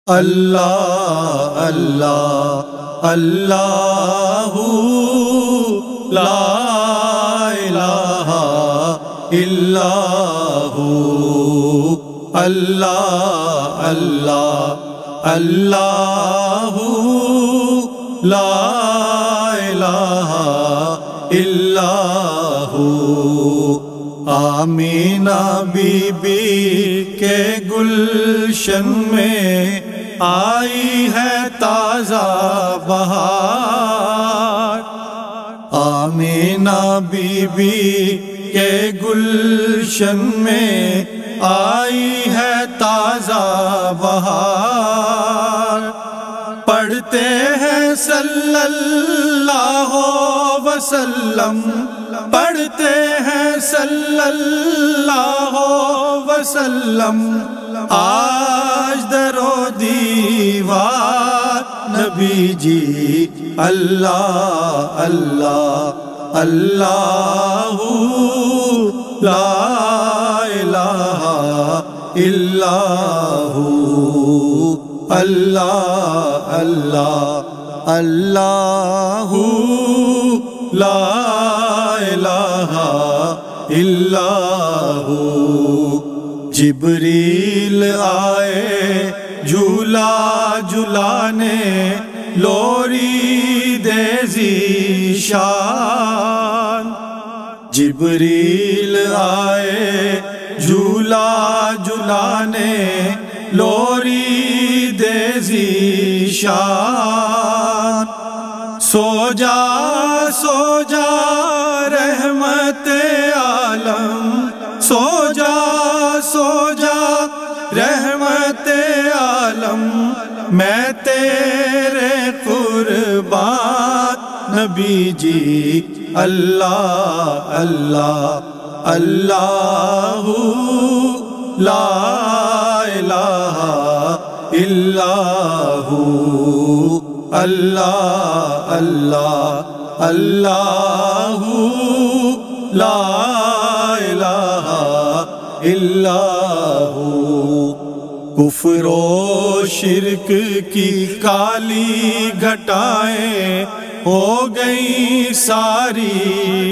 اللہ اللہ اللہ لا الہ الا ہو، اللہ اللہ اللہ لا الہ الا ہو۔ آمینہ بی بی کے گلشن میں آئی ہے تازہ بہار، آمینہ بی بی کے گلشن میں آئی ہے تازہ بہار۔ پڑھتے ہیں صلی اللہ وسلم، پڑھتے ہیں صلی اللہ وسلم، آج در و دیوار نبی جی اللہ اللہ اللہ لا الہ الا ہو، اللہ اللہ اللہ لا الہ الا ہو۔ جبریل آئے جھولا جھلانے، لوری دے ذیشان، جبریل آئے جھولا جھلانے، لوری دے ذیشان۔ سو جا رحمت عالم، سو جا رحمت عالم، میں تیرے قربان نبی جی اللہ اللہ اللہ لا الہ الا ہو، اللہ اللہ اللہ لا الہ الا ہو۔ کفر و شرک کی کالی گھٹائیں ہو گئی ساری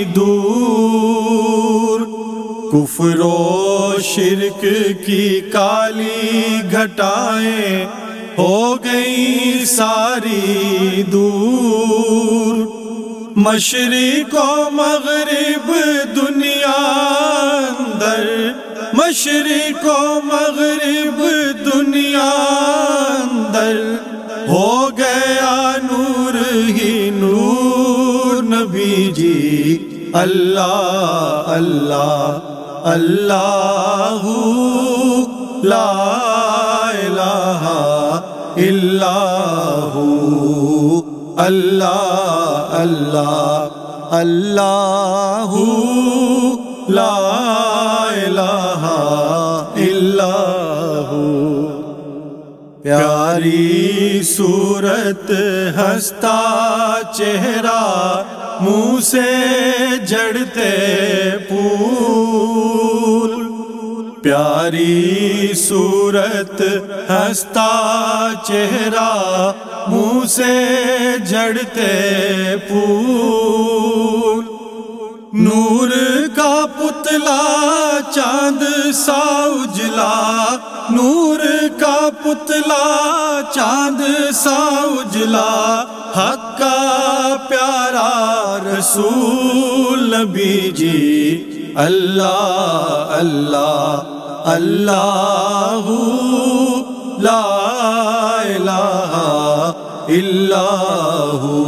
دور، کفر و شرک کی کالی گھٹائیں ہو گئی ساری دور۔ مشرق و مغرب دنیا اندر، مشرق و مغرب دنیا اندر، ہو گیا نور ہی نور نبی جی اللہ اللہ اللہ لا الہ الا ہو، اللہ اللہ اللہ لا الہ الا ہو۔ پیاری صورت ہنستا چہرہ، منہ سے جھڑتے پھول، پیاری صورت ہنستا چہرہ، منہ سے جھڑتے پھول۔ نور کا پتلا چاند سا اجلا، نور کا پتلا چاند سا اجلا، حق کا پیارا رسول نبی جی اللہ اللہ اللہ لا الہ الا ہو،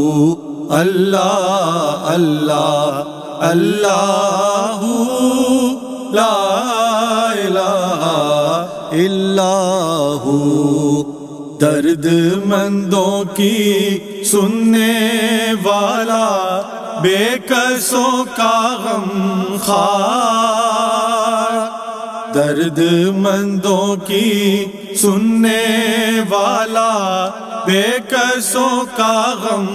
اللہ اللہ اللہ لا الہ الا ہو۔ درد مندوں کی سننے والا، بے کسوں کا غم خوار، درد مندوں کی سننے والا، بے کسوں کا غم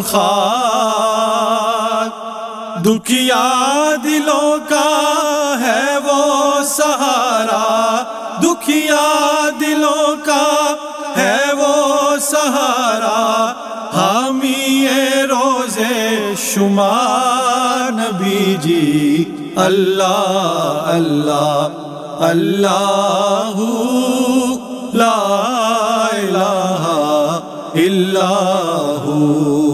خوار۔ دکھیا دلوں کا ہے وہ سہارا، دکھیا دلوں کا شمار نبی جی اللہ اللہ اللہ لا الہ الا ہو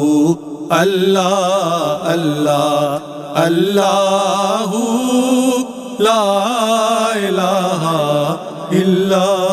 اللہ اللہ اللہ لا الہ الا